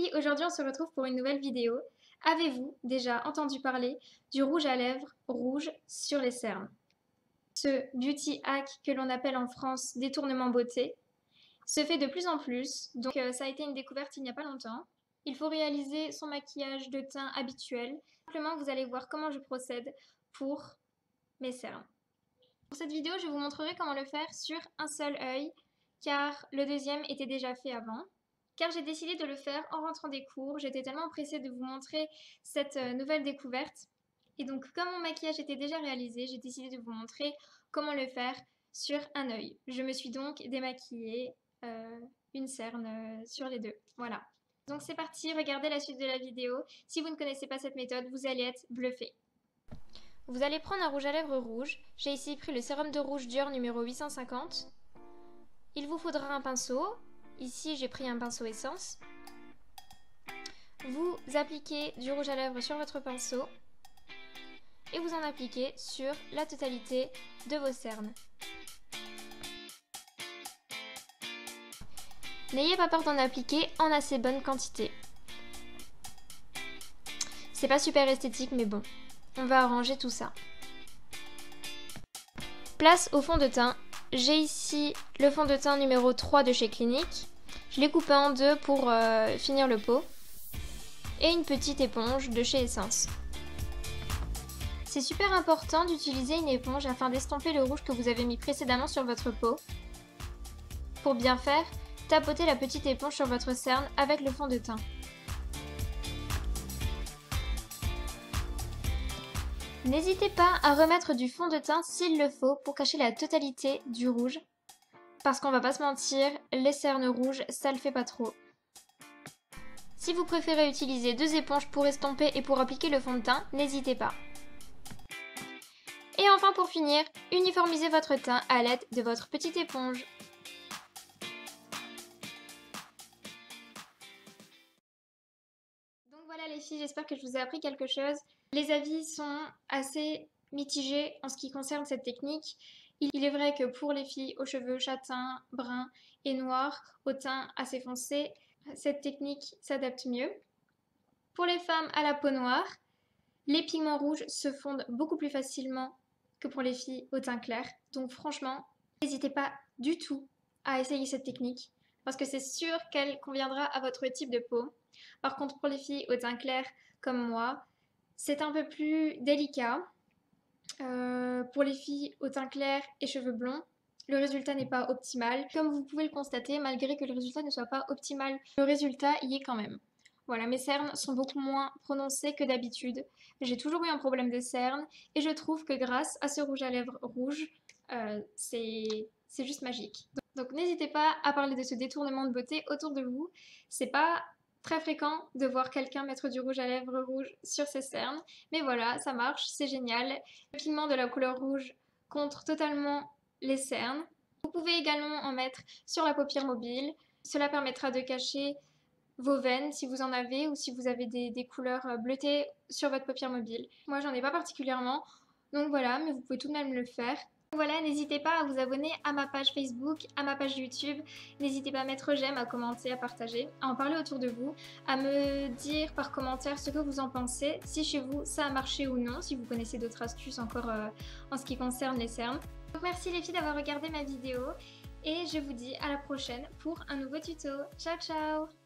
filles, aujourd'hui on se retrouve pour une nouvelle vidéo. Avez-vous déjà entendu parler du rouge à lèvres rouge sur les cernes? Ce beauty hack que l'on appelle en France détournement beauté se fait de plus en plus, donc ça a été une découverte il n'y a pas longtemps. Il faut réaliser son maquillage de teint habituel. Simplement vous allez voir comment je procède pour mes cernes. Pour cette vidéo je vous montrerai comment le faire sur un seul œil car le deuxième était déjà fait avant. Car j'ai décidé de le faire en rentrant des cours. J'étais tellement pressée de vous montrer cette nouvelle découverte. Et donc, comme mon maquillage était déjà réalisé, j'ai décidé de vous montrer comment le faire sur un œil. Je me suis donc démaquillée une cerne sur les deux. Voilà. Donc c'est parti, regardez la suite de la vidéo. Si vous ne connaissez pas cette méthode, vous allez être bluffé. Vous allez prendre un rouge à lèvres rouge. J'ai ici pris le sérum de rouge Dior numéro 850. Il vous faudra un pinceau. Ici, j'ai pris un pinceau essence. Vous appliquez du rouge à lèvres sur votre pinceau et vous en appliquez sur la totalité de vos cernes. N'ayez pas peur d'en appliquer en assez bonne quantité. C'est pas super esthétique, mais bon, on va arranger tout ça. Place au fond de teint. J'ai ici le fond de teint numéro 3 de chez Clinique. Je l'ai coupé en deux pour finir le pot. Et une petite éponge de chez Essence. C'est super important d'utiliser une éponge afin d'estomper le rouge que vous avez mis précédemment sur votre peau. Pour bien faire, tapotez la petite éponge sur votre cerne avec le fond de teint. N'hésitez pas à remettre du fond de teint s'il le faut pour cacher la totalité du rouge. Parce qu'on va pas se mentir, les cernes rouges, ça le fait pas trop. Si vous préférez utiliser deux éponges pour estomper et pour appliquer le fond de teint, n'hésitez pas. Et enfin pour finir, uniformisez votre teint à l'aide de votre petite éponge. Donc voilà les filles, j'espère que je vous ai appris quelque chose. Les avis sont assez mitigés en ce qui concerne cette technique. Il est vrai que pour les filles aux cheveux châtains, bruns et noirs, au teint assez foncé, cette technique s'adapte mieux. Pour les femmes à la peau noire, les pigments rouges se fondent beaucoup plus facilement que pour les filles au teint clair. Donc franchement, n'hésitez pas du tout à essayer cette technique parce que c'est sûr qu'elle conviendra à votre type de peau. Par contre, pour les filles au teint clair comme moi, c'est un peu plus délicat. Pour les filles au teint clair et cheveux blonds, le résultat n'est pas optimal. Comme vous pouvez le constater, malgré que le résultat ne soit pas optimal, le résultat y est quand même. Voilà, mes cernes sont beaucoup moins prononcées que d'habitude. J'ai toujours eu un problème de cernes et je trouve que grâce à ce rouge à lèvres rouge, c'est juste magique. Donc n'hésitez pas à parler de ce détournement de beauté autour de vous. C'est pas très fréquent de voir quelqu'un mettre du rouge à lèvres rouge sur ses cernes, mais voilà, ça marche, c'est génial. Le pigment de la couleur rouge contre totalement les cernes. Vous pouvez également en mettre sur la paupière mobile. Cela permettra de cacher vos veines si vous en avez ou si vous avez des couleurs bleutées sur votre paupière mobile. Moi j'en ai pas particulièrement, donc voilà, mais vous pouvez tout de même le faire. Voilà, n'hésitez pas à vous abonner à ma page Facebook, à ma page YouTube. N'hésitez pas à mettre j'aime, à commenter, à partager, à en parler autour de vous, à me dire par commentaire ce que vous en pensez, si chez vous ça a marché ou non, si vous connaissez d'autres astuces encore en ce qui concerne les cernes. Donc merci les filles d'avoir regardé ma vidéo et je vous dis à la prochaine pour un nouveau tuto. Ciao ciao!